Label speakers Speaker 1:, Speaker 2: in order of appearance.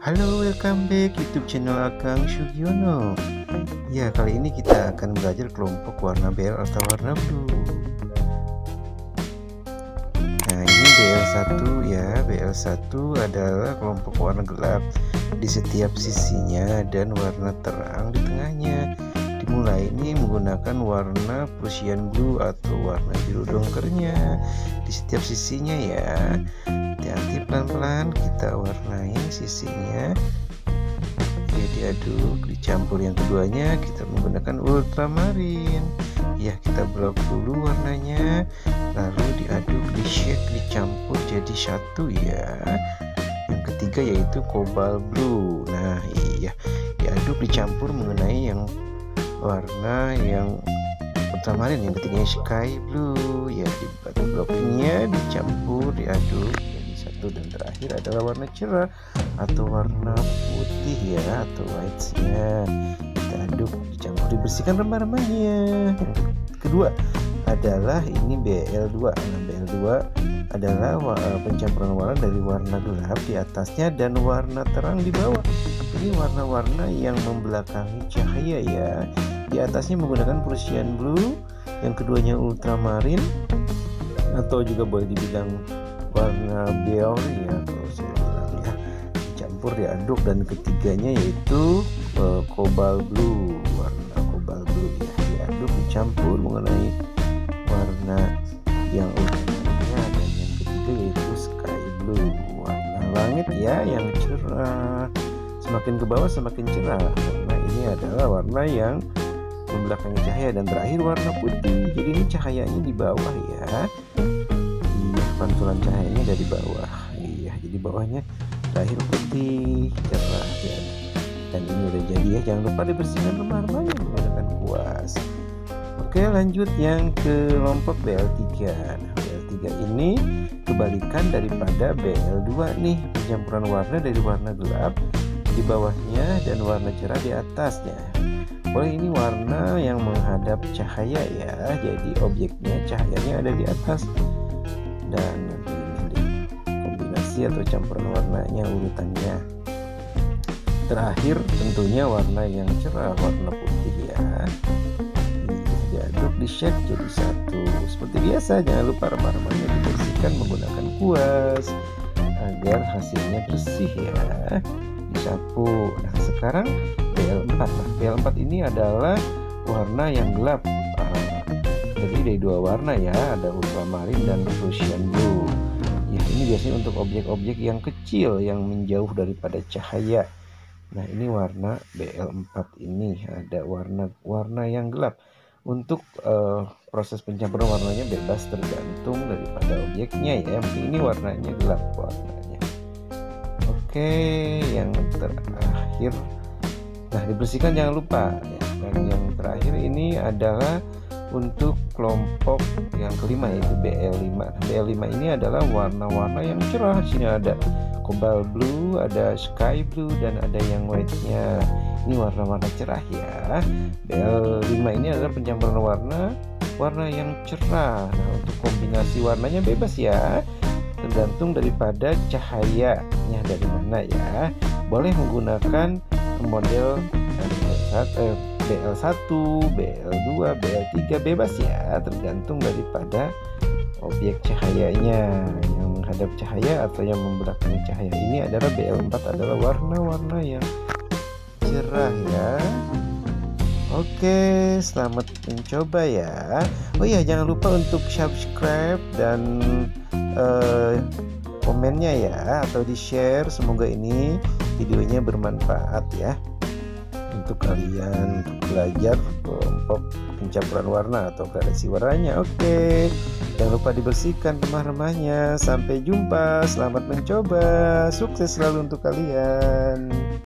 Speaker 1: Halo, welcome back YouTube channel Akang Sugiono. Ya, kali ini kita akan belajar kelompok warna BL atau warna blue. Nah, ini BL1 ya. BL1 adalah kelompok warna gelap di setiap sisinya dan warna terang di tengahnya. Dimulai ini menggunakan warna Prussian blue atau warna biru dongkernya di setiap sisinya ya. Hati-hati, pelan-pelan kita warnain sisinya ya, diaduk, dicampur. Yang keduanya kita menggunakan ultramarin ya, kita blok dulu warnanya, lalu diaduk, di shake, dicampur jadi satu ya. Yang ketiga yaitu cobalt blue. Nah iya, diaduk, dicampur mengenai yang warna yang ultramarin. Yang ketiganya sky blue ya, di bloknya dicampur, diaduk jadi satu. Dan terakhir adalah warna cerah atau warna putih ya, atau white-nya. Kita aduk, dicampur, dibersihkan remah-remahnya. Yang kedua adalah ini BL2. Nah, BL2 adalah pencampuran warna dari warna gelap di atasnya dan warna terang di bawah. Ini warna-warna yang membelakangi cahaya ya. Di atasnya menggunakan Prussian blue, yang keduanya ultramarin atau juga boleh dibilang warna beige ya kalau saya bilang ya. Dicampur, diaduk, dan ketiganya yaitu cobalt blue, warna cobalt blue ya. Diaduk, dicampur mengenai warna yang ultramarnya, dan yang ketiga yaitu sky blue, warna langit ya, yang cerah. Semakin ke bawah semakin cerah karena ini adalah warna yang membelakangi cahaya. Dan terakhir warna putih, jadi ini cahayanya di bawah ya. Iya, pantulan cahayanya dari bawah. Iya, jadi bawahnya terakhir putih cerah ya. Dan ini udah jadi ya, jangan lupa dibersihkan remah-remahnya menggunakan kuas. Oke, lanjut yang kelompok BL3. Nah, BL3 ini kebalikan daripada BL2 nih, pencampuran warna dari warna gelap di bawahnya dan warna cerah di atasnya. Boleh ini warna yang menghadap cahaya ya, jadi objeknya cahayanya ada di atas. Dan ini kombinasi atau campuran warnanya, urutannya. Terakhir tentunya warna yang cerah, warna putih ya. Diaduk, di shake jadi satu. Seperti biasa, jangan lupa remah-remahnya dibersihkan menggunakan kuas agar hasilnya bersih ya. Disapu. Nah, sekarang BL4. Nah, BL4 ini adalah warna yang gelap. Jadi dari dua warna ya, ada ultramarin dan Prussian blue. Ya, ini biasanya untuk objek-objek yang kecil yang menjauh daripada cahaya. Nah, ini warna BL4 ini ada warna yang gelap. Untuk proses pencampuran warnanya bebas tergantung daripada objeknya ya. Yang penting ini warnanya gelap warnanya. Oke, yang terakhir, nah dibersihkan jangan lupa ya. Dan yang terakhir ini adalah untuk kelompok yang kelima yaitu BL5. Nah, BL5 ini adalah warna-warna yang cerah. Di sini ada cobalt blue, ada sky blue, dan ada yang white-nya. Ini warna-warna cerah ya. BL5 ini adalah pencampuran warna yang cerah. Nah, untuk kombinasi warnanya bebas ya, tergantung daripada cahayanya dari mana ya. Boleh menggunakan model BL1, BL2, BL3 bebas ya, tergantung daripada objek cahayanya. Yang menghadap cahaya atau yang membelakangi cahaya ini adalah BL4, adalah warna-warna yang cerah ya. Oke, selamat mencoba ya. Oh iya, jangan lupa untuk subscribe dan komennya ya, atau di share. Semoga ini videonya bermanfaat ya untuk kalian, untuk belajar kelompok pencampuran warna atau gradasi warnanya. Oke, jangan lupa dibersihkan remah-remahnya. Sampai jumpa, selamat mencoba, sukses selalu untuk kalian.